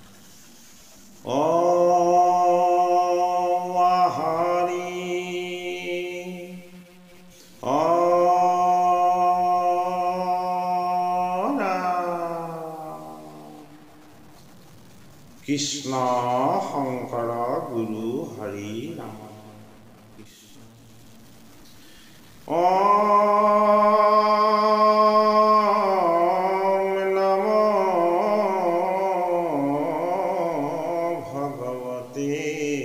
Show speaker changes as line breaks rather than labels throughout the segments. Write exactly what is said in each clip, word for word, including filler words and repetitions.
Om Hari Om Krishna Shankara Guru Hari Rama Krishna Om Namo Bhagavate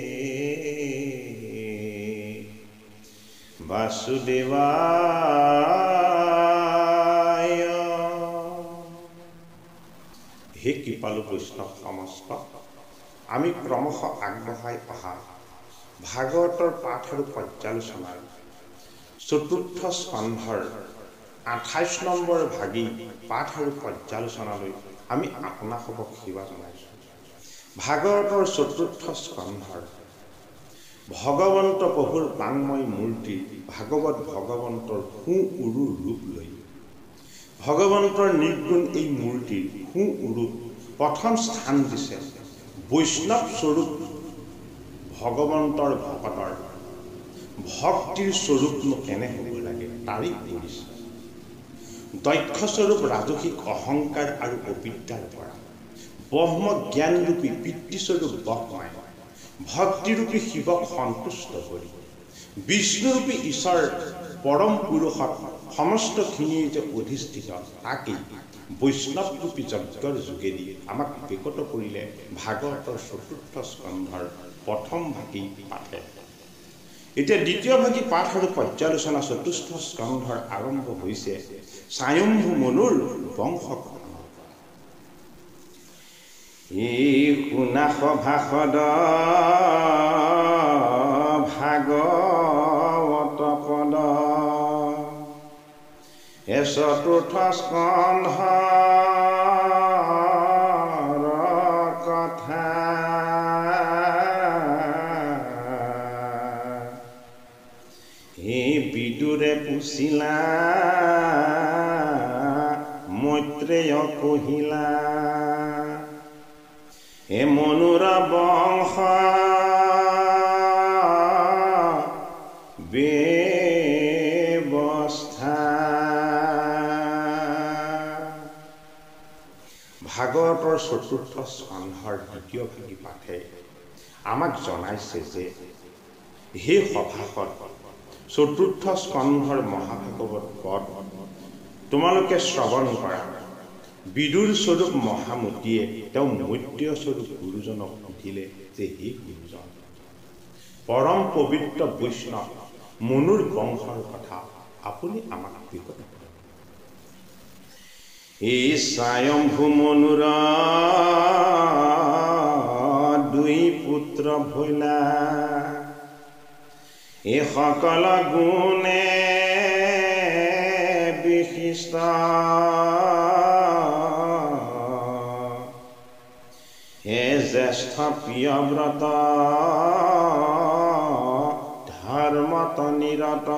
Vasudevaya হে কৃপালু বৈষ্ণৱ সমস্ত আমি ক্ৰমশ আগবঢ়াই অহা ভাগৱতৰ পাঠ আৰু পৰ্যালোচনাৰ চতুৰ্থ স্কন্ধৰ আঠাইছ নম্বৰ ভাগী পাঠ আৰু পৰ্যালোচনালৈ আমি আপোনাসবক সেৱা জনাইছোঁ। ভাগৱতৰ চতুৰ্থ স্কন্ধৰ ভগৱন্ত প্ৰভুৰ বাংময় মূৰ্তি ভাগৱত ভগৱন্তৰ সু উৰু ৰূপ লৈ ভগৱন্তৰ নিৰ্গুণ এই মূৰ্তিৰ সু উৰুত প্ৰথম স্থান দিছে বৈষ্ণৱ স্বৰূপ ভগৱন্তৰ ভকতৰ ভক্তিৰ স্বৰূপনো কেনে হ'ব লাগে তাৰি কৰিছে। দক্ষস্বৰূপ ৰাজসিক অহংকাৰ আৰু অবিদ্যাৰ পৰা ব্ৰহ্ম জ্ঞানৰূপী পিতৃস্বৰূপ ব্ৰহ্মাই ভক্তিৰূপী শিৱক সন্তুষ্ট কৰি বিষ্ণুৰূপী ঈশ্বৰ পৰম পুৰুষত সমস্তখিনিয়ে যে অধিষ্ঠিত তাকেই বৈষ্ণৱৰূপী যজ্ঞৰ যোগেদি আমাক বিকত কৰিলে ভাগৱতৰ চতুৰ্থ স্কন্ধৰ প্ৰথম ভাগী পাঠে। এতিয়া দ্বিতীয় ভাগী পাঠ আৰু পৰ্যালোচনা চতুৰ্থ স্কন্ধৰ আৰম্ভ হৈছে স্বয়ম্ভু মনুৰ বংশ। এই শুনা সভাসদ ভাগৱত পদ এ চতুৰ্থ স্কন্ধৰ কথা এই বিদুৰে পুছিলা মৈত্ৰেয় কহিলা এ মনুৰ বংশ ব্যৱস্থা। ভাগৱতৰ চতুৰ্থ স্কন্ধৰ দ্বিতীয় ভাগী পাঠে আমাক জনাইছে যে হে সভাসদ চতুৰ্থ স্কন্ধৰ মহাভাগৱত পদ তোমালোকে শ্ৰৱণ কৰা। বিদুৰ স্বৰূপ মহামতীয়ে তেওঁ মৈত্ৰেয় স্বৰূপ গুৰুজনক সুধিলে যে হে গুৰুজন পৰম পবিত্ৰ বৈষ্ণৱ মনুৰ বংশৰ কথা আপুনি আমাক বিকত কৰে। এই স্বয়ম্ভু মনুৰ দুই পুত্ৰ ভৈলা এই সকল গুণে বিশিষ্ট হে জ্যেষ্ঠ প্ৰিয়ব্ৰত ধৰ্মত নিৰত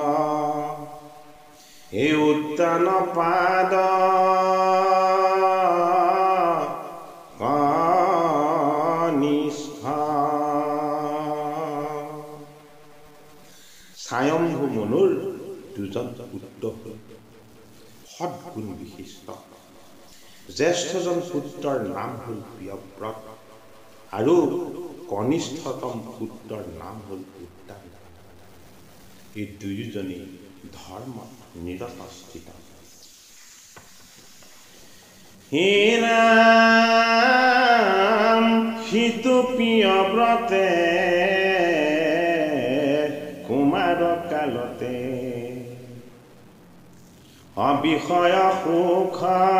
হে উত্তান পাদ কনিষ্ঠ। স্বয়ম্ভু মনুৰ দুজন পুত্ৰ সদ্গুণ বিশিষ্ট। জ্যেষ্ঠজন পুত্ৰৰ নাম হ'ল প্ৰিয়ব্ৰত আৰু কনিষ্ঠতম পুত্ৰৰ নাম হ'ল উত্তান। এই দুয়োজনেই ধৰ্ম নিৰত স্থিত। হে ৰাম সিটো প্ৰিয়ব্ৰতে কুমাৰ কালতে অবিষয় সুখ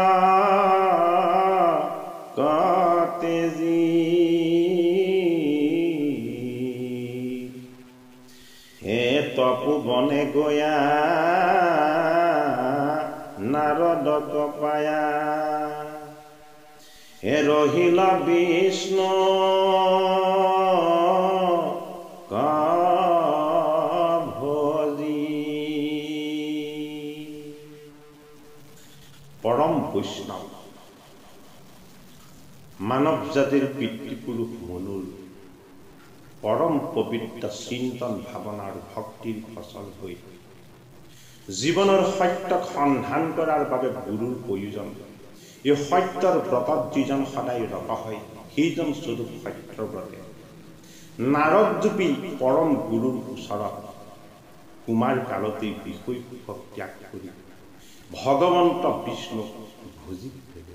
তেজী হে তপু বনে গয়া নাৰদক পায়া হে ৰহিল বিষ্ণু পৰম বৈষ্ণৱ মানৱ জাতিৰ পিতৃপুৰুষ মনুৰ পৰম পবিত্ৰ চিন্তন ভাৱনা আৰু ভক্তিৰ ফচল হৈ জীৱনৰ সত্যক সন্ধান কৰাৰ বাবে গুৰুৰ প্ৰয়োজন। এই সত্যৰ ব্ৰতত যিজন সদায় ৰত হয় সেইজন স্বৰূপ সত্যব্ৰতে। নাৰদৰূপী পৰম গুৰুৰ ওচৰত কুমাৰ কালতেই বিষয় সুখক ত্যাগ কৰি ভগৱন্ত বিষ্ণুক ভুজি পেলে।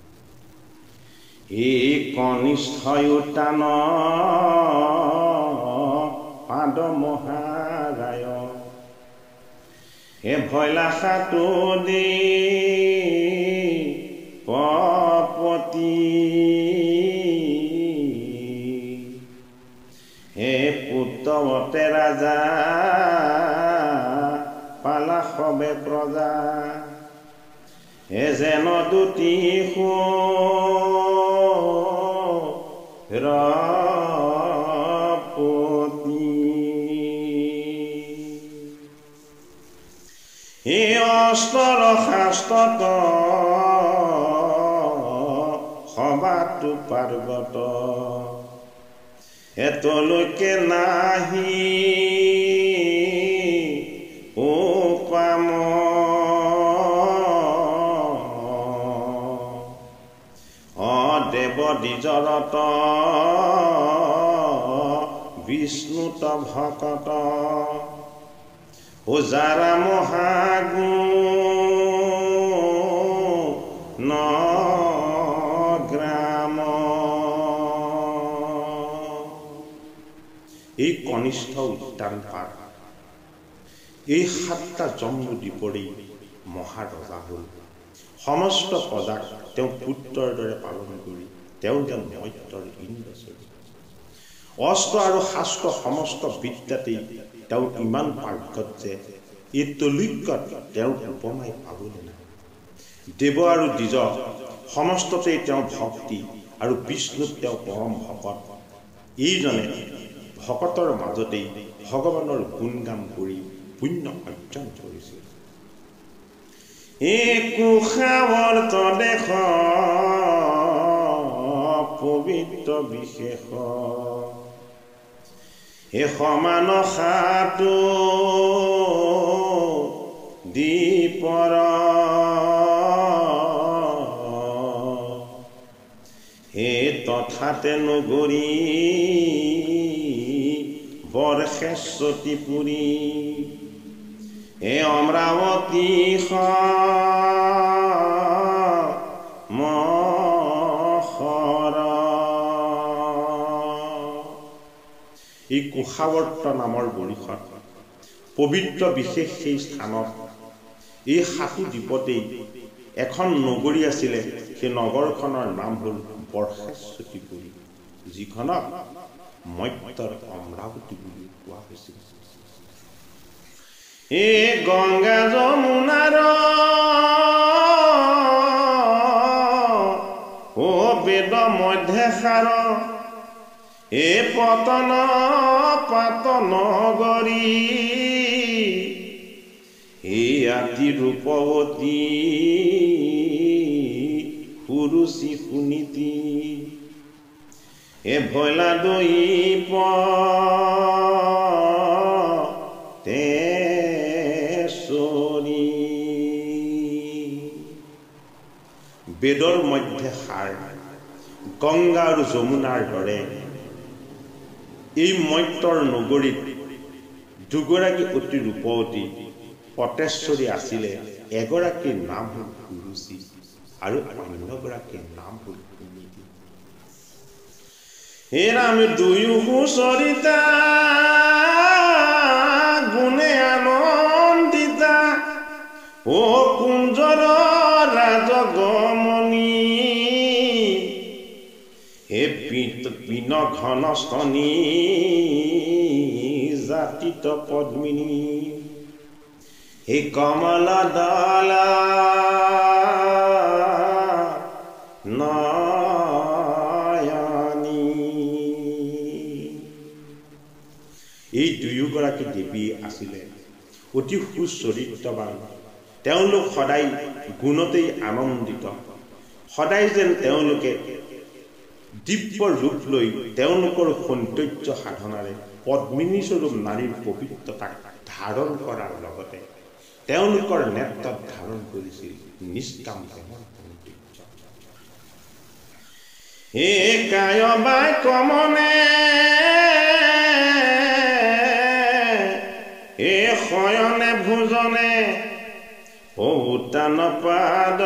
এই কনিষ্ঠয়ুতান পাদ মহাৰায় হে ভৈলা সাতু দি পপতি হে পুত্ৰৱতে ৰাজা পালা সবে প্ৰজা হে যেন দুটি সুৰপতি হে অস্তৰ শাস্ত্ৰত সবাতো পাৰ্বত এতলৈকে নাহি উপাম দেৱ দ্বিজৰত বিষ্ণুত ভকত উজাৰা মহাগুণ গ্ৰাম। এই কনিষ্ঠ উদ্যান পাৰ এই সাতটা জম্বু দ্বীপৰেই মহাৰজা হ'ল। সমস্ত প্ৰজাক তেওঁ পুত্ৰৰ দৰে পালন কৰি তেওঁ যেন মৰ্ত্যৰ ইন্দ্ৰচৰী। অস্ত্ৰ আৰু শাস্ত্ৰ সমস্ত বিদ্যাতেই তেওঁ ইমান পাৰ্গত যে এই তলৈকত তেওঁৰ উপমাই পাবলৈ নাই। দেৱ আৰু দ্বিজ সমস্ততেই তেওঁ ভক্তি আৰু বিষ্ণুত তেওঁ পৰম ভকত। এইজনে ভকতৰ মাজতেই ভগৱানৰ গুণগান কৰি পুণ্য অৰ্জন কৰিছিল। এই কুশাৱৰ্ত দেশ পবিত্ৰ বিশেষ হে সমান সাতু দ্বীপৰ হে তথাতে নগৰী বৰশেশ্বতী পুৰী হে অমৰাৱতী মহৰ। এই কুশাৱৰ্ত নামৰ বৰিশত পবিত্ৰ বিশেষ সেই স্থানত এই সাতু দ্বীপতেই এখন নগৰী আছিলে। সেই নগৰখনৰ নাম হ'ল বৰশেশ্বতীপুৰী, যিখনক মৰ্ত্যৰ অমৰাৱতী বুলি কোৱা হৈছিল। এ গংগা যমুনাৰ ও বেদ মধ্যে সাৰ এ পতন পাত নগৰী এ আতি ৰূপৱতী সুৰুচি সুনীতি এ ভৈলা দৈ প বেদৰ মধ্যে সাৰ গংগা আৰু যমুনাৰ দৰে এই মৰ্ত্যৰ নগৰীত দুগৰাকী অতি ৰূপৱতী পটেশ্বৰী আছিলে। এগৰাকীৰ নাম হ'ল সুৰুচি আৰু অন্যগৰাকীৰ নাম হ'ল সুনীতি। হেৰা আমি দুয়ো সুচৰিতা গুণে আনন্দিতা ও কুঞ্জৰ ৰাজগমনী হে পিন ঘন স্তনী জাতিত পদ্মিনী হে কমল দলা নয়নী। এই দুয়োগৰাকী দেৱী আছিলে অতি সুচৰিত্ৰবান। তেওঁলোক সদায় গুণতেই আনন্দিত। সদায় যেন তেওঁলোকে দিব্য ৰূপ লৈ তেওঁলোকৰ সৌন্দৰ্য সাধনাৰে পদ্মিনী স্বৰূপ নাৰীৰ পবিত্ৰতাক ধাৰণ কৰাৰ লগতে তেওঁলোকৰ নেত্ৰত ধাৰণ কৰিছিল নিষ্কাম প্ৰেমৰ সৌন্দৰ্য। হে কায় বাই কমনে হে শয়নে ভোজনে উত্তান পাদ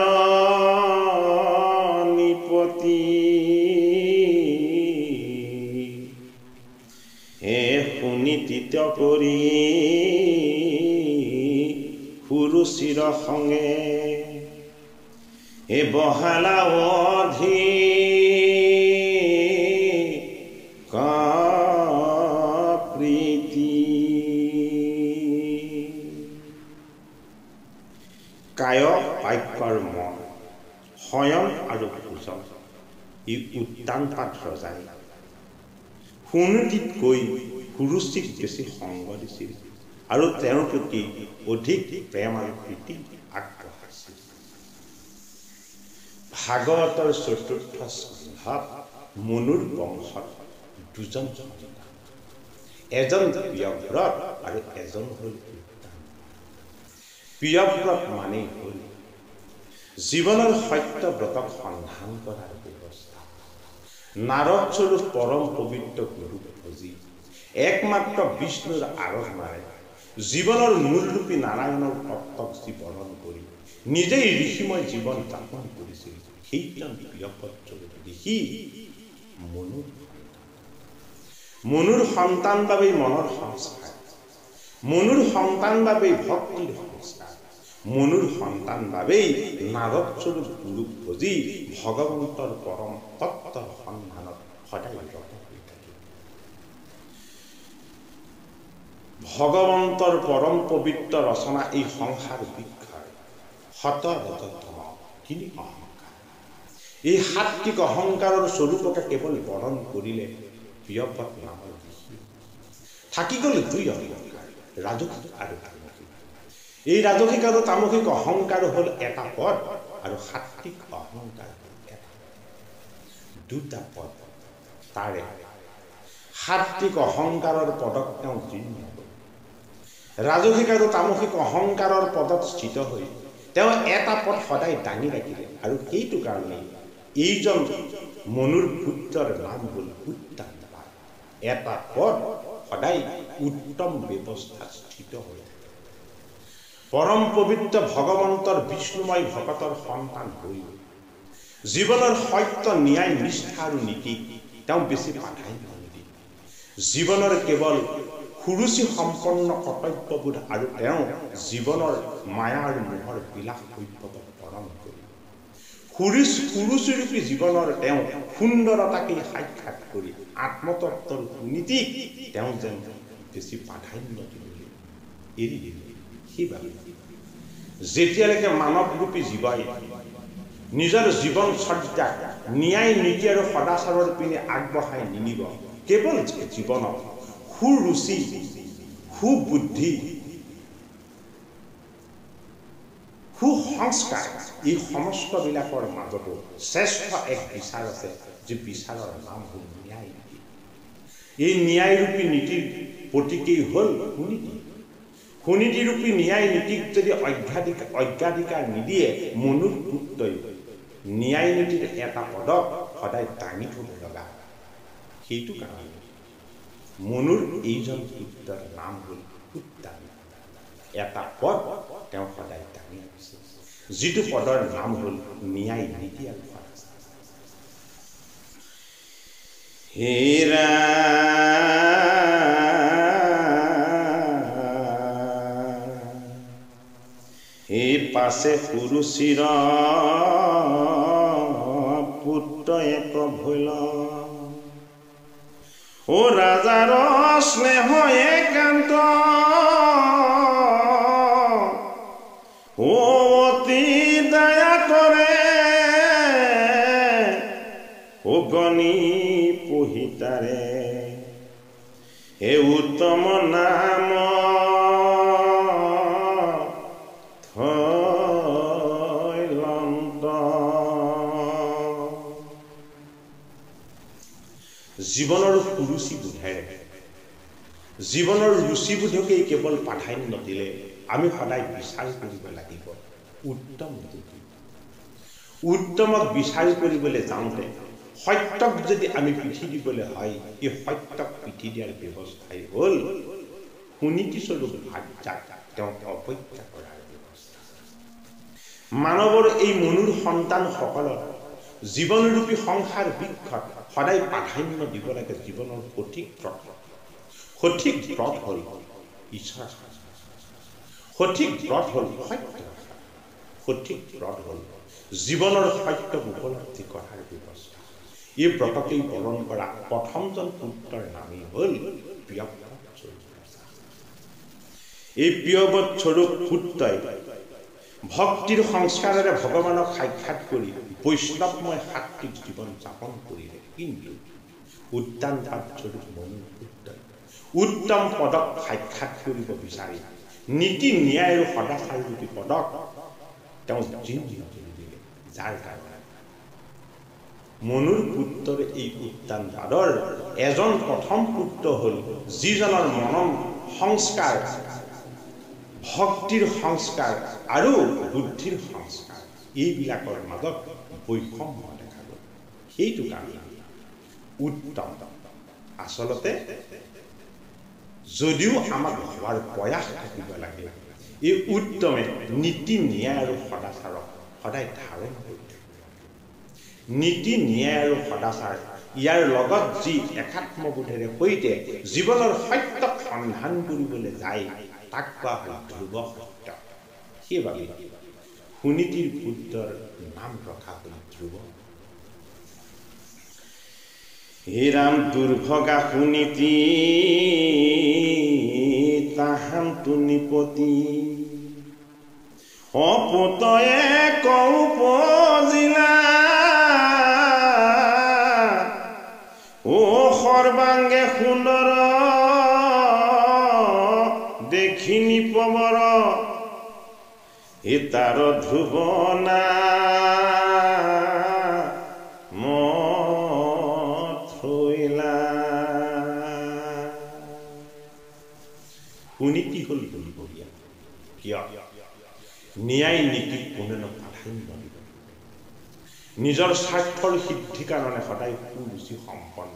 নিপতি হে সুনীতিত কৰি সুৰুচিৰ সংগে হে বহালা অধি প্ৰীতি। কায় বাক্যৰ মন শয়ন আৰু ভোজন ই উত্তানপাত ৰজাই সুনীতিতকৈ সুৰুচিক বেছি সংগ দিছিল আৰু তেওঁৰ প্ৰতি অধিক প্ৰেম আৰু প্ৰীতি আগবঢ়াইছিল। ভাগৱতৰ চতুৰ্থ স্কন্ধত মনুৰ বংশত দুজন সন্তান, এজন প্ৰিয়ব্ৰত আৰু এজন হ'ল উত্তান। প্ৰিয়ব্ৰত মানেই হ'ল জীৱনৰ সত্যব্ৰতক সন্ধান কৰাৰ ব্যৱস্থা। নাৰদ স্বৰূপ পৰম পবিত্ৰ গুৰুক ভজি একমাত্ৰ বিষ্ণুৰ আৰাধনাৰে জীৱনৰ মূলৰূপী নাৰায়ণৰ তত্ত্বক জীৱৰণ কৰি নিজেই ঋষিময় জীৱন যাপন কৰিছিল। সেইজন প্ৰিয়ব্ৰত দেখি মনুৰ মনুৰ সন্তান বাবেই মনৰ সংস্কাৰ, মনুৰ সন্তান বাবেই ভক্তিৰ সংস্কাৰ, মনুৰ সন্তান বাবেই নাৰদ স্বৰূপ গুৰুক ভজি ভগৱন্তৰ পৰম তত্ত্বৰ সন্ধানত সদায় ৰত হৈ থাকিল। ভগৱন্তৰ পৰম পবিত্ৰ ৰচনা এই সংসাৰ বৃক্ষৰ শত ৰজতম তিনি অহংকাৰ। এই সাত্বিক অহংকাৰৰ স্বৰূপকে কেৱল বৰণ কৰিলে প্ৰিয়ব্ৰত নামৰ ঋষি। থাকি গ'ল দুই অহংকাৰ, ৰাজসিক আৰু তামসিক। এই ৰাজসিক আৰু তামসিক অহংকাৰ হ'ল এটা পদ আৰু সাত্বিক অহংকাৰ হ'ল এটা দুটা পদ। তাৰে সাত্বিক অহংকাৰৰ পদক তেওঁ জীৰ্ণ হ'ল, ৰাজসিক আৰু তামসিক অহংকাৰৰ পদত স্থিত হৈ তেওঁ এটা পদ সদায় দাঙি ৰাখিলে। আৰু সেইটো কাৰণেই এইজন মনুৰ পুত্ৰৰ নাম হ'ল উত্তান। এটা পদ সদায় উত্তম ব্যৱস্থাত স্থিত হৈ থাকে। পৰম পবিত্ৰ ভগৱন্তৰ বিষ্ণুময় ভকতৰ সন্তান হৈ জীৱনৰ সত্য ন্যায় নিষ্ঠা আৰু নীতিক তেওঁ বেছি প্ৰাধান্য নিদিয়ে। জীৱনৰ কেৱল সুৰুচি সম্পন্ন কৰ্তব্যবোধ আৰু তেওঁ জীৱনৰ মায়া আৰু মোহৰ বিলাস ভব্যতক বৰণ কৰি সুৰুচ সুৰুচিৰূপী জীৱনৰ তেওঁ সুন্দৰতাকেই সাক্ষাৎ কৰি আত্মতত্বৰ নীতিক তেওঁ যেন বেছি প্ৰাধান্য দিবলৈ এৰি দিলে। সেইবাবে যেতিয়ালৈকে মানৱৰূপী জীৱই নিজৰ জীৱন চৰ্যাক ন্যায় নীতি আৰু সদাচাৰৰ পিনে আগবঢ়াই নিনিব, কেৱল জীৱনত সুৰুচি সুবুদ্ধি সুসংস্কাৰ এই সমস্তবিলাকৰ মাজতো শ্ৰেষ্ঠ এক বিচাৰ আছে, যে বিচাৰৰ নাম হ'ল ন্যায় নীতি। এই ন্যায়ৰূপী নীতিৰ প্ৰতীকেই হ'ল সুনীতি। সুনীতিৰূপী ন্যায় নীতিক যদি অধ্যাধিক অগ্ৰাধিকাৰ নিদিয়ে মনুৰ পুত্ৰই ন্যায় নীতিৰ এটা পদক সদায় দাঙি থ'ব লগা। সেইটো কাৰণে মনুৰ এইজন পুত্ৰৰ নাম হ'ল উত্তান। এটা পদ তেওঁ সদায় দাঙি ৰাখিছে, যিটো পদৰ নাম হ'ল ন্যায় নীতি আৰু সদাচাৰ। হেৰা হে পাছে সুৰুচিৰ পুত্ৰ এক ভৈল, ও ৰাজাৰ স্নেহ একান্ত, ও অতি দয়া কৰে, ও গণি পহিতাৰে, হে উত্তম নাম জীৱনৰ সুৰুচি বোধেৰে জীৱনৰ ৰুচিবোধকেই কেৱল প্ৰাধান্য দিলে আমি সদায় বিচাৰ কৰিব লাগিব উত্তম নীতি। উত্তমক বিচাৰ কৰিবলৈ যাওঁতে সত্যক যদি আমি পিঠি দিবলৈ হয় এই সত্যক পিঠি দিয়াৰ ব্যৱস্থাই হ'ল সুনীতিস্বৰূপ ভাৰ্যাক তেওঁক অপেক্ষা কৰাৰ ব্যৱস্থা। মানৱৰ এই মনুৰ সন্তানসকলৰ জীৱনৰূপী সংসাৰ বৃক্ষত সদায় প্ৰাধান্য দিব লাগে জীৱনৰ সঠিক পথ। সঠিক পথ হ'ল ঈশ্বৰ, সঠিক পথ হ'ল সত্য, সঠিক পথ হ'ল জীৱনৰ সত্যক উপলব্ধি কৰাৰ ব্যৱস্থা। এই ব্ৰতকেই পালন কৰা প্ৰথমজন পুত্ৰৰ নামেই হ'ল প্ৰিয়ব্ৰত স্বৰূপ। এই প্ৰিয়ব্ৰত স্বৰূপ পুত্ৰই ভক্তিৰ সংস্কাৰেৰে ভগৱানক সাক্ষাৎ কৰি বৈষ্ণৱময় সাত্বিক জীৱন যাপন কৰিলে। কিন্তু উদ্যানপাত স্বৰূপ মনুৰ পুত্ৰই উত্তম পদক সাক্ষাৎ কৰিব বিচাৰি নীতি ন্যায় আৰু সদাচাৰ ৰূপী পদক তেওঁ জীৰ্ণ কৰি দিলে। যাৰ কাৰণে মনুৰ পুত্ৰৰ এই উদ্যানপাদৰ এজন প্ৰথম পুত্ৰ হ'ল যিজনৰ মনন সংস্কাৰ ভক্তিৰ সংস্কাৰ আৰু বুদ্ধিৰ সংস্কাৰ এইবিলাকৰ মাজত বৈষম্য দেখা গ'ল। সেইটো কাৰণে উত্তম আচলতে যদিও আমাক হোৱাৰ প্ৰয়াস থাকিব লাগে, এই উত্তমে নীতি ন্যায় আৰু সদাচাৰক সদায় ধাৰণ কৰি থাকিব লাগে। নীতি ন্যায় আৰু সদাচাৰ ইয়াৰ লগত যি একাত্মবোধেৰে সৈতে জীৱনৰ সত্যক সন্ধান কৰিবলৈ যায় তাক কোৱা হয় ধ্ৰুৱ সত্য। সেইবাবে সুনীতিৰ পুত্ৰৰ নাম ৰখা হ'ল ধ্ৰুৱ। হে ৰাম দুৰ্ভগা সুনীতি তাহান্তু নিপতি অপুতয়ে কৌপজিলা ও সৰ্বাংগে সুন্দৰ দেখি নিপবৰ হিতাৰ ধ্ৰুৱ নাম থৈলা। সুনীতি হ'ল বুলিবগীয়া। কিয়? ন্যায় নীতিক কোনেনো প্ৰাধান্য দিব? নিজৰ স্বাৰ্থৰ সিদ্ধিৰ কাৰণে সদায় সুৰুচি সম্পন্ন,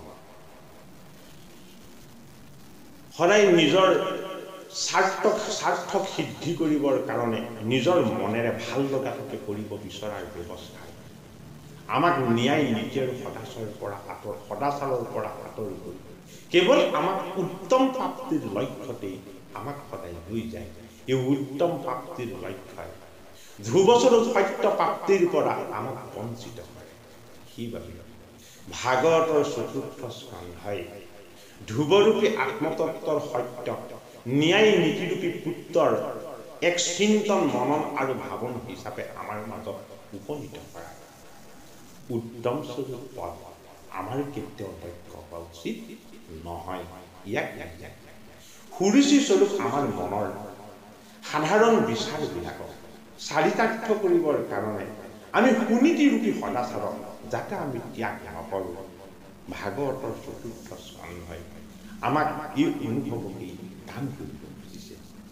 সদায় নিজৰ স্বাৰ্থক স্বাৰ্থক সিদ্ধি কৰিবৰ কাৰণে নিজৰ মনেৰে ভাল লগাটোকে কৰিব বিচৰাৰ ব্যৱস্থা আমাক ন্যায় নীতি আৰু সদাচাৰৰ পৰা আঁতৰ সদাচাৰৰ পৰা আঁতৰ কৰি কেৱল আমাক উত্তম প্ৰাপ্তিৰ লক্ষ্যতেই আমাক সদায় লৈ যায়। এই উত্তম প্ৰাপ্তিৰ লক্ষ্যই ধ্ৰুৱস্বৰূপ সত্য প্ৰাপ্তিৰ পৰা আমাক বঞ্চিত কৰে। সেইবাবে ভাগৱতৰ চতুৰ্থ স্কন্ধই ধ্ৰুৱৰূপী আত্মতত্বৰ সত্য ন্যায় নীতিৰূপী পুত্ৰৰ এক চিন্তন মনন আৰু ভাৱন হিচাপে আমাৰ মাজত উপনীত কৰা উত্তম স্বৰূপ পদ আমাৰ কেতিয়াও লক্ষ্য হোৱা উচিত নহয়। ইয়াক সুৰুচি স্বৰূপ আমাৰ মনৰ সাধাৰণ বিচাৰবিলাকক চাৰিতাৰ্থ কৰিবৰ কাৰণে আমি সুনীতিৰূপী সদাচাৰক যাতে আমি ত্যাগ নকৰোঁ, ভাগৱতৰ চতুৰ্থ স্কন্ধই আমাক এই অনুভৱকেই দান কৰিব খুজিছে।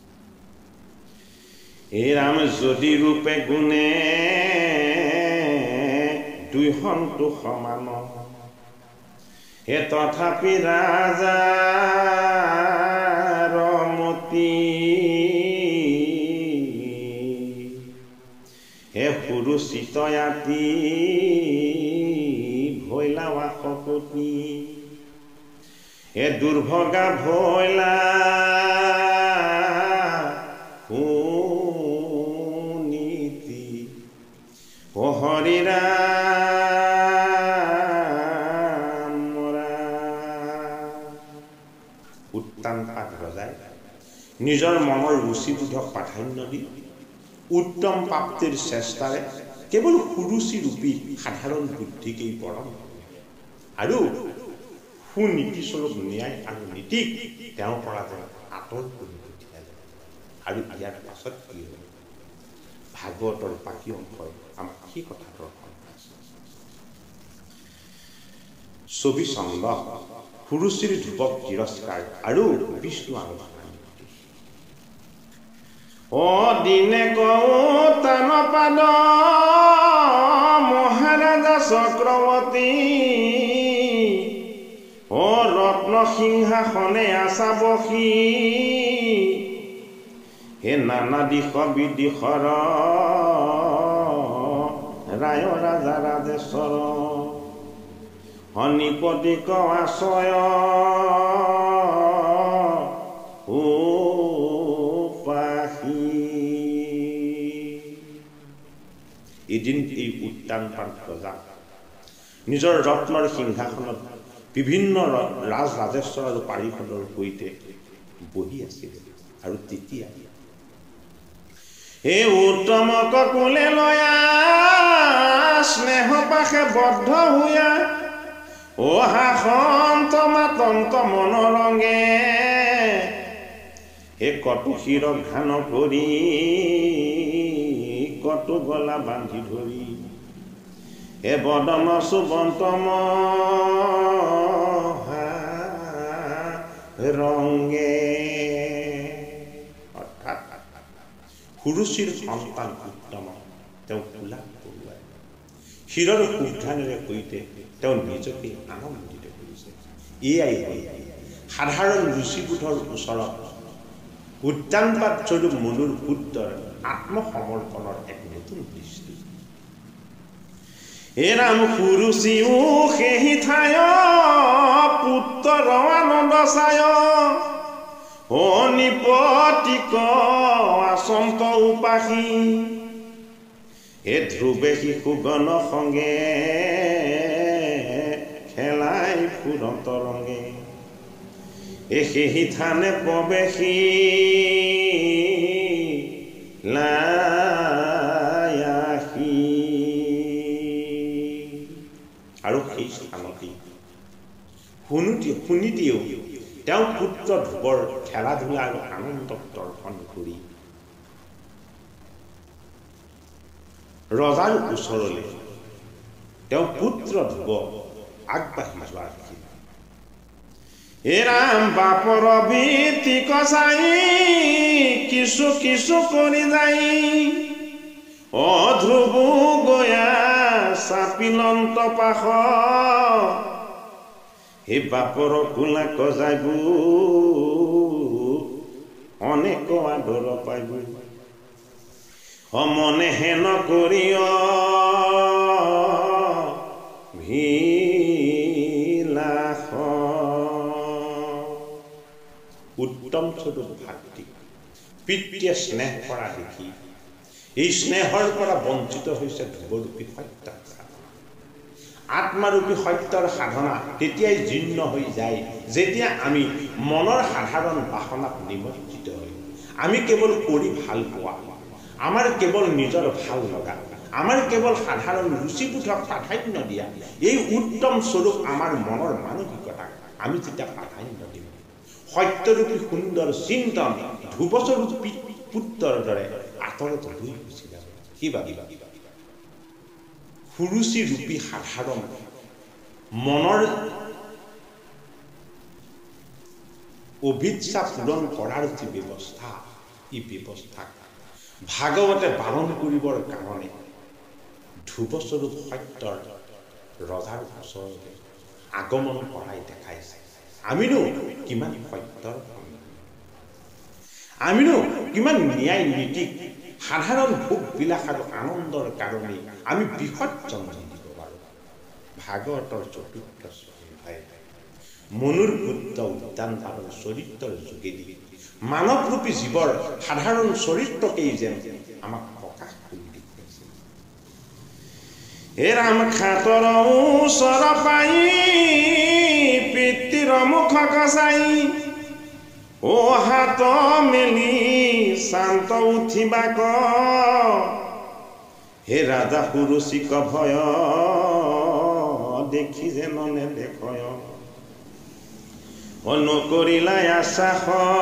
হে ৰাম যদি ৰূপে গুণে দুই সন্তু সমান হে তথাপি ৰাজাৰ মতি হে সুৰুচিত আতি ভৈলা বাসপতি হে দুৰ্ভগা ভৈলা সুনীতি ও হৰি ৰাম উত্তানপাত ৰজাই নিজৰ মনৰ ৰুচিবোধক প্ৰাধান্য দি উত্তম প্ৰাপ্তিৰ চেষ্টাৰে কেৱল সুৰুচিৰূপী সাধাৰণ বুদ্ধিকেই বৰণ আৰু সুনীতিস্বৰূপ ন্যায় আৰু নীতিক তেওঁৰ পৰা যেন আঁতৰ কৰি পঠিয়ালে। আৰু ইয়াৰ পাছত কি হ'ল? ভাগৱতৰ বাকী অংশই আমাক সেই কথা দৰ্শন ছবি চন্দ সুৰুচিৰ ধূপক তিৰস্কাৰ আৰু বিষ্ণু আৰাধনা অ দিনে কৌতান পাদ মহাৰাজা চক্ৰৱৰ্তী অ ৰত্ন সিংহাসনে আছা বসী হে নানা দিশ বিদিশৰ ৰায় ৰাজা ৰাজেশ্বৰ হনিপতিক আশ্ৰয় এদিন এই উত্তানপাত ৰজা নিজৰ ৰত্নৰ সিংহাসনত বিভিন্ন ৰাজ ৰাজেশ্বৰ আৰু পাৰিষদৰ সৈতে বহি আছিল আৰু তেতিয়া হে উত্তম ককুলে লয়া স্নেহ পাশে বদ্ধ হুয়া ও হাসন্ত মাতন্ত মনৰঙে হে কটু শিৰ ঘান কৰি কটু গলা বান্ধি ধৰি হে বদন সুবন্তম ৰঙে অৰ্থাৎ সুৰুচিৰ সন্তান উত্তম তেওঁ ফুলা পৰুৱাই শিৰৰ উদ্ধানেৰে সৈতে তেওঁ নিজকে আনন্দিত কৰিছে এয়াই হয় সাধাৰণ ঋষিবোধৰ ওচৰত উদ্যানপাত স্বৰূপ মনুৰ পুত্ৰৰ আত্মসমৰ্পণৰ এক নতুন দৃষ্টি হে ৰাম সুৰুচিও সেই ঠাই পুত্ৰ আনন্দ চায় অ নিপতিক আচন্ত উপাসী হে ধ্ৰুৱে শিশুগণ সংগে খেলাই ফুৰন্ত ৰঙে এ সেই থানে প্ৰৱেশী লায়াসী আৰু সেই স্থানতেই শুনোতে শুনিতেও তেওঁ পুত্ৰ ধ্ৰুৱৰ খেলা ধূলা আৰু আনন্দক দৰ্শন কৰি ৰজাৰ ওচৰলৈ তেওঁ পুত্ৰ ধ্ৰুৱ আগবাঢ়ি যোৱাৰ দেখি হে ৰাম বাপৰ ভীতি কচাই কিছু কিছু কৰি যাই অ ধ্ৰুৱ গয়া চাপিলন্ত পাশ হে বাপৰ কোলা কজাইবু অনেক আদৰ পাইব সমনে হেন কৰি ভিলাস উত্তম স্বৰূপ ভাতৃ পিতৃয়ে স্নেহ কৰা দেখি এই স্নেহৰ পৰা বঞ্চিত হৈছে ধ্ৰুৱৰূপী সত্য আত্মাৰূপী সত্যৰ সাধনা তেতিয়াই জীৰ্ণ হৈ যায় যেতিয়া আমি মনৰ সাধাৰণ বাসনাত নিমজ্জিত হৈ আমি কেৱল কৰি ভাল পোৱা আমাৰ কেৱল নিজৰ ভাল লগা আমাৰ কেৱল সাধাৰণ ৰুচিবোধক প্ৰাধান্য দিয়া এই উত্তম স্বৰূপ আমাৰ মনৰ মানসিকতা আমি যেতিয়া প্ৰাধান্য দিম সত্যৰূপী সুন্দৰ চিন্তন ধ্ৰুৱস্বৰূপ পুত্ৰৰ দৰে আঁতৰত লৈ গুচি যাব কি ভাবিবা সুৰুচি ৰূপী সাধাৰণ মনৰ অভিচ্ছা পূৰণ কৰাৰ যি ব্যৱস্থা এই ব্যৱস্থা ভাগৱতে বাৰণ কৰিবৰ কাৰণে ধ্ৰুৱস্বৰূপ সত্যৰ ৰজাৰ ওচৰতে আগমন কৰাই দেখাইছে আমিনো কিমান সত্যৰ আমিনো কিমান ন্যায় নীতিক সাধাৰণ ভোগ বিলাস আৰু আনন্দৰ কাৰণে আমি বিসৰ্জন দিব পাৰোঁ ভাগৱতৰ চতুৰ্থ অধ্যায় মনুৰ পুত্ৰ উদ্যানপাতৰ চৰিত্ৰৰ যোগেদি মানৱৰূপী জীৱৰ সাধাৰণ চৰিত্ৰকেই যেন আমাক প্ৰকাশ কৰি দেখুৱাইছে হে ৰাম খাতৰ ওচৰ পাই পিতৃৰ মুখ কচাই ও হাত মেলি শান্ত উঠিবাক হে ৰাজা সুৰুচিক ভয় দেখি যেন নেদেখয় নকৰিলাই আশ্বাস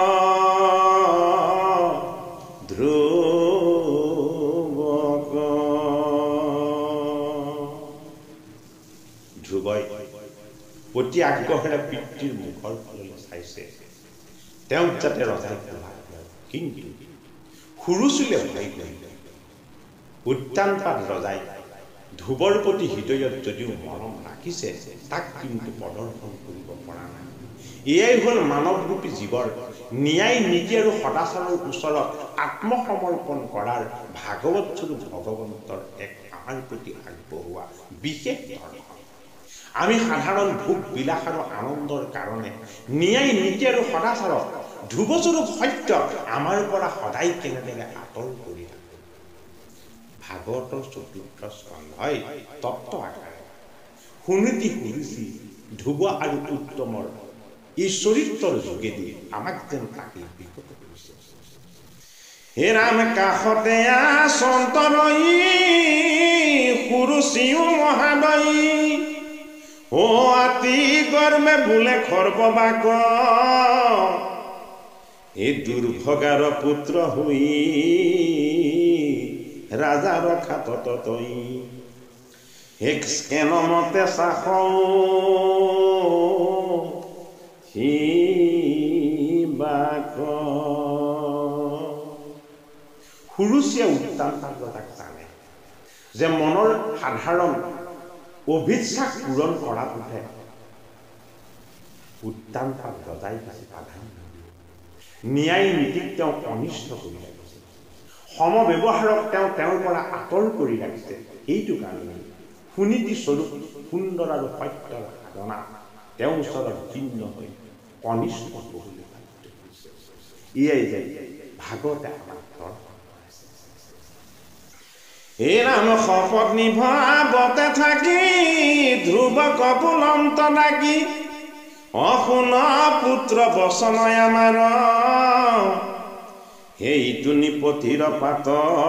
ধ্ৰুৱক ধ্ৰুৱই অতি আগ্ৰহেৰে পিতৃৰ মুখৰ ফাললৈ চাইছে তেওঁক যাতে ৰজাই কোলাত লয়। কিন্তু সুৰুচিলে ভয় কৰিলে। উত্তানপাত ৰজাই ধ্ৰুৱৰ প্ৰতি হৃদয়ত যদিও মৰম ৰাখিছে তাক কিন্তু প্ৰদৰ্শন কৰিব পৰা নাই। এয়াই হ'ল মানৱৰূপী জীৱৰ ন্যায় নীতি আৰু সদাচাৰৰ ওচৰত আত্মসমৰ্পণ কৰাৰ ভাগৱত স্বৰূপ ভগৱন্তৰ এক আমাৰ প্ৰতি আগবঢ়োৱা বিশেষ দৰ্শন। আমি সাধাৰণ ভোগ বিলাস আৰু আনন্দৰ কাৰণে ন্যায় নীতি আৰু সদাচাৰক ধ্ৰুৱস্বৰূপ সত্য আমাৰ পৰা সদায় কেনেদৰে আঁতৰ কৰি থাকোঁ। ভাগৱতৰ চতুৰ্থ স্কন্ধই তত্ত্ব আকাৰে সুনীতি সুৰুচি ধ্ৰুৱ আৰু উত্তমৰ এই চৰিত্ৰৰ যোগেদি আমাক যেন তাকে বিকট কৰিছে। হে ৰাম কাষতে আচন্ত ৰৈ সুৰুচিও মহাদয়ী ও আতি গৰ্মে বোলে খৰ্ববাক এই দুৰ্ভগাৰ পুত্ৰ হৈ ৰাজাৰ খাতত তই এক স্কেনমতে চাখ সি বাক সুৰুচিয়ে উত্তানপাত ৰজাক জানে যে মনৰ সাধাৰণ অভিচ্ছাক পূৰণ কৰাটোহে উত্তানপাত ৰজাই বেছি প্ৰাধান্য দিয়ে। ন্যায় নীতিক তেওঁ অনিষ্ট কৰি ৰাখিছে, সমব্যৱহাৰক তেওঁ তেওঁৰ পৰা আঁতৰ কৰি ৰাখিছে। এইটো কাৰণে সুনীতি স্বৰূপ সুন্দৰ আৰু সত্যৰ সাধনা তেওঁৰ ওচৰত ভিন্ন হৈ অনিষ্ট কৰিবলৈ বাধ্য হৈছে। এয়াই যে ভাগৱতে আমাক হে ৰাম শপত নিভাৱতে থাকি ধ্ৰুৱ কপুলন্ত ডাকি অশুন পুত্ৰ বচনয় আমাৰ সেইটো নিপতিৰ পাত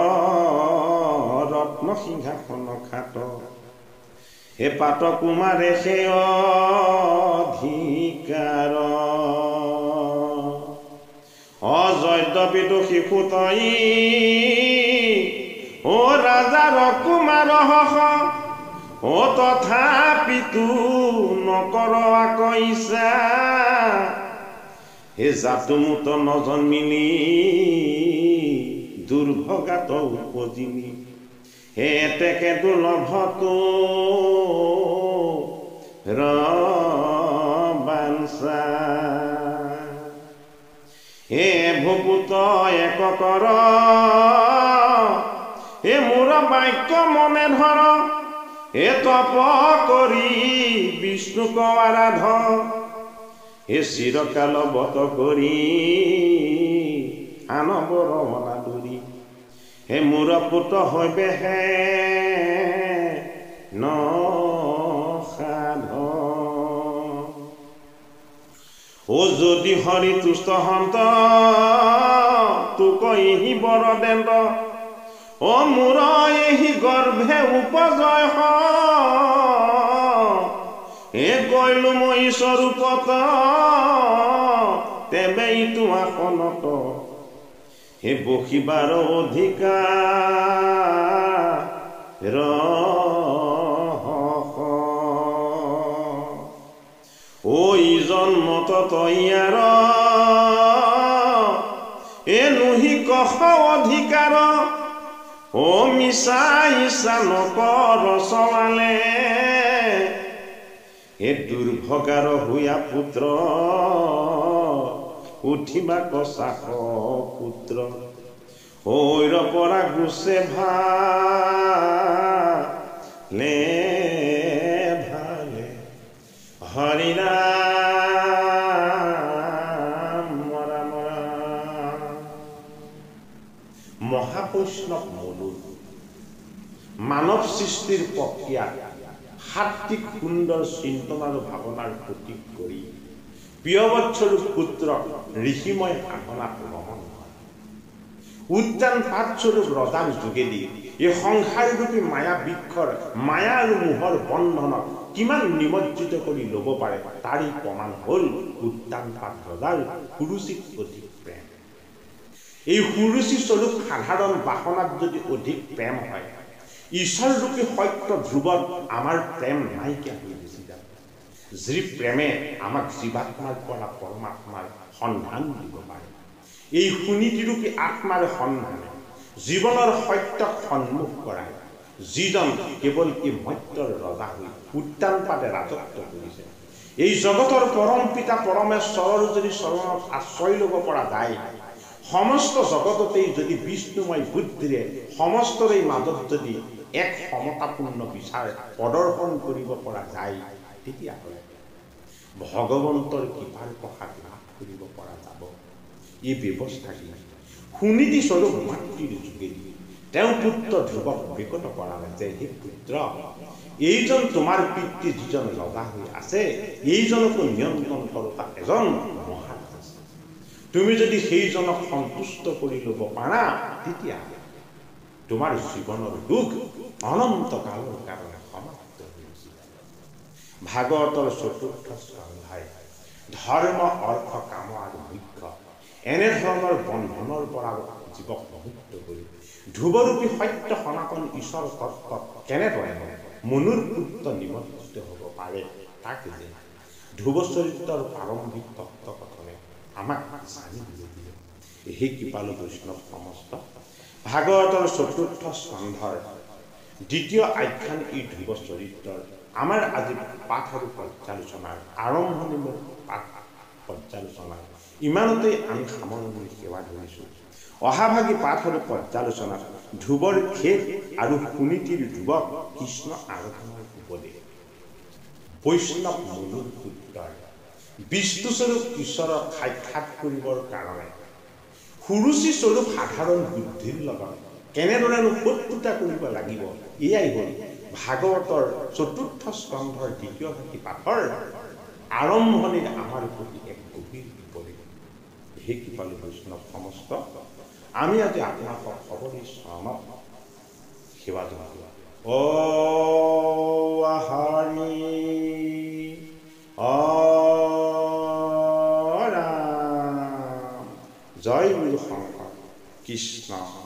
ৰত্ন সিংহাসন খাত হে পাত কুমাৰে সেই অধিকাৰ অজৈত বিদোষী সুতই ও ৰাজাৰ কুমাৰ হস ও তথাপিতো নকৰ কৈছা হে জাতুমুত নজন্মিলি দুৰ্ভগাত উপজিলি হে তেকে দুৰ্লভতো ৰবাঞ্চা হে ভূপুত এক কৰ হে মোৰ বাক্য মনে ধৰ হে তপ কৰি বিষ্ণুক আৰাধ হে চিৰকাল বত কৰি আনবৰ অনাদৰি হে মোৰ পুত হৈবে হে নসাধ ও যদি হৰি তুষ্ট হন্ত তোক ইহি বৰদেন্দ ও মোৰ এহি গৰ্ভে উপজয় হে গৈলো মই স্বৰূপত তেবে ইটো আসনত হে বসিবাৰ অধিকাৰ ঐ জন্মত তৈয়াৰ এ নুহি কষ অধিকাৰ ও মিছা ইচ্ছা নকৰ চলালে হে দুৰ্ভগাৰ হুয়া পুত্ৰ উঠিবা কচাক পুত্ৰ হৈৰ পৰা গুচে ভালে ভালে হৰি ৰাম ৰাম ৰাম। মহাবৈষ্ণৱ মনুৰ মানৱ সৃষ্টিৰ প্ৰক্ৰিয়া সাত্বিক সুন্দৰ চিন্তন আৰু ভাৱনাৰ প্ৰতীক কৰি প্ৰিয়বৎসৰূপ পুত্ৰক ঋষিময় সাধনাত ৰমণ হয়। উত্তানপাত স্বৰূপ ৰজাৰ যোগেদি এই সংসাৰৰূপী মায়া বৃক্ষৰ মায়া আৰু মোহৰ বন্ধনক কিমান নিমজ্জিত কৰি ল'ব পাৰে তাৰেই প্ৰমাণ হ'ল উত্তানপাত ৰজাৰ সুৰুচিত অধিক প্ৰেম। এই সুৰুচি স্বৰূপ সাধাৰণ বাসনাত যদি অধিক প্ৰেম হয়, ঈশ্বৰৰূপী সত্য ধ্ৰুৱত আমাৰ প্ৰেম নাইকিয়া হৈ গুচি যাব। যি প্ৰেমে আমাক জীৱাত্মাৰ পৰা পৰমাত্মাৰ সন্ধান দিব পাৰে। এই সুনীতিৰূপী আত্মাৰ সন্ধানে জীৱনৰ সত্যক সন্মুখ কৰাই যিজন কেৱল এই মৰ্ত্যৰ ৰজা হৈ উত্তানপাতে ৰাজত্ব কৰিছে। এই জগতৰ পৰম পিতা পৰমেশ্বৰৰ যদি চৰণত আশ্ৰয় ল'ব পৰা যায়, সমস্ত জগততেই যদি বিষ্ণুময় বুদ্ধিৰে সমস্তৰে মাজত যদি এক সমতাপূৰ্ণ বিচাৰ প্ৰদৰ্শন কৰিব পৰা যায়, তেতিয়াহ'লে ভগৱন্তৰ কৃপাৰ প্ৰসাদ লাভ কৰিব পৰা যাব। এই ব্যৱস্থাটি সুনীতি স্বৰূপ মাতৃৰ যোগেদি তেওঁ পুত্ৰ ধ্ৰুৱক বিকত কৰালে যে, হে পুত্ৰ, এইজন তোমাৰ পিতৃ যিজন ৰজা হৈ আছে, এইজনকো নিয়ন্ত্ৰণ কৰোতা এজন মহাৰাজ আছে। তুমি যদি সেইজনক সন্তুষ্ট কৰি ল'ব পাৰা, তেতিয়া তোমাৰ জীৱনৰ দুখ অনন্ত কালৰ কাৰণে সমাপ্ত হৈ যাব। ভাগৱতৰ চতুৰ্থ স্কন্ধই ধৰ্ম অৰ্থ কাম আৰু মোক্ষ এনেধৰণৰ বন্ধনৰ পৰা জীৱক মুক্ত কৰি ধ্ৰুৱৰূপী সত্য সনাতন ঈশ্বৰ তত্ত্বত কেনেদৰে মনুৰ পুত্ৰ নিমন্ত্ৰিত হ'ব পাৰে, তাক যে ধ্ৰুৱ চৰিত্ৰৰ প্ৰাৰম্ভিক তত্ত্বকথনে আমাক জানিবলৈ দিয়ে। সেই কৃপালু বৈষ্ণৱ সমস্ত ভাগৱতৰ চতুৰ্থ স্কন্ধৰ দ্বিতীয় আখ্যান এই ধ্ৰুৱ চৰিত্ৰৰ আমাৰ আজি পাঠ আৰু পৰ্যালোচনাৰ আৰম্ভণিমূলক পাঠ পৰ্যালোচনা ইমানতেই আমি সামৰণি সেৱা ধৰিছোঁ। অহাভাগী পাঠ আৰু পৰ্যালোচনাত ধ্ৰুৱৰ খেদ আৰু সুনীতিৰ ধ্ৰুৱক কৃষ্ণ আৰাধনাৰ উপদেশ, বৈষ্ণৱ মনুৰ পুত্ৰৰ বিষ্ণুস্বৰূপ ঈশ্বৰক সাক্ষাৎ কৰিবৰ কাৰণে সুৰুচি স্বৰূপ সাধাৰণ বুদ্ধিৰ লগত কেনেদৰেনো শত্ৰুতা কৰিব লাগিব, এয়াই হ'ল ভাগৱতৰ চতুৰ্থ স্কন্ধৰ দ্বিতীয় ভাগী পাঠৰ আৰম্ভণিৰ আমাৰ প্ৰতি এক গভীৰ উপদেশ। সেই কৃপালু বৈষ্ণৱ সমস্ত আমি আজি আপোনালোকক সবৰে চৰণত সেৱা জনালোঁ। অ হৰি অ ৰাম, জয় গুৰু শংকৰ কৃষ্ণ।